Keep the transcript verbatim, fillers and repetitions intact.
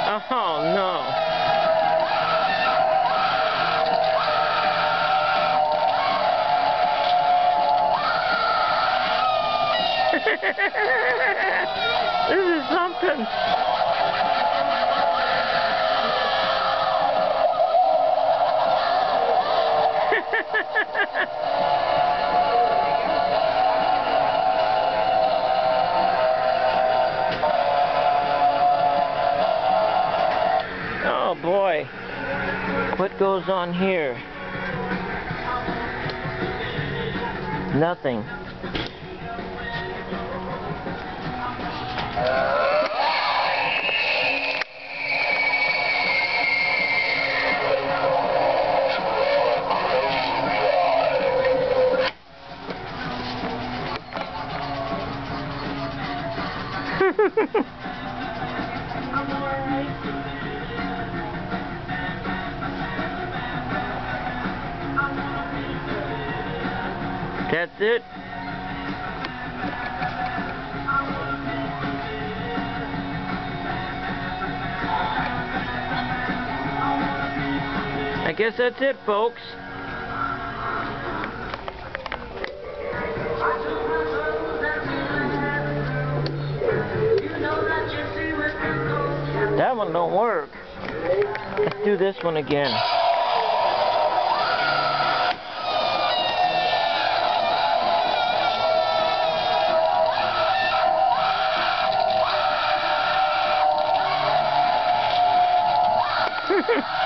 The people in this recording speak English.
Oh no. This is something. Oh boy, what goes on here? Nothing. That's it? I guess that's it, folks. That one don't work. Let's do this one again. Ha ha!